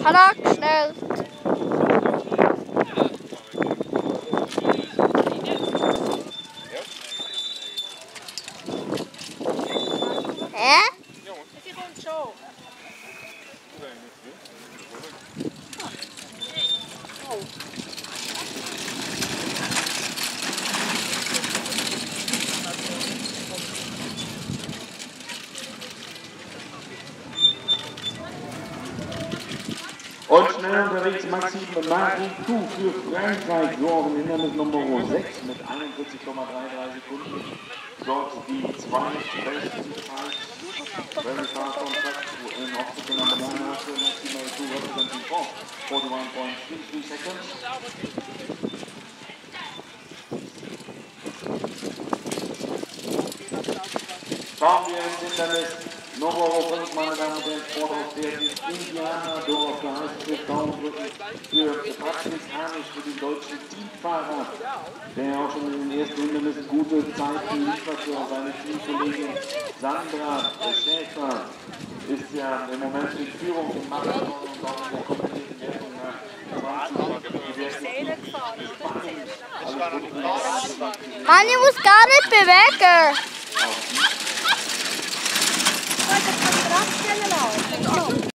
Hat er geschnellt. Hä? Sie kommt schon. Und schnell unterwegs Maxim Maritou für Frankreich, Jorgen Hindernis Nummer 6 mit 41,33 Sekunden. Dort die zweitbeste Zeit. Very fast on track in obstacle number 9 after Maxim Maritou representing France, 41.33 seconds. Schauen wir ins Hindernis Nummer 5, meine Damen und Herren, Sportauswerten Indianerdorf, da heißt es für Daumenbrücken für Patrick Hanisch, für den deutschen Teamfahrer, der auch schon in den ersten Hindernissen gute Zeiten liefert für seine Teamkollegin Sandra Schäfer, ist ja im Moment in Führung im Marathon und auch in der kombinierten Wertung nach 20. Hani muss gar nicht bewegen.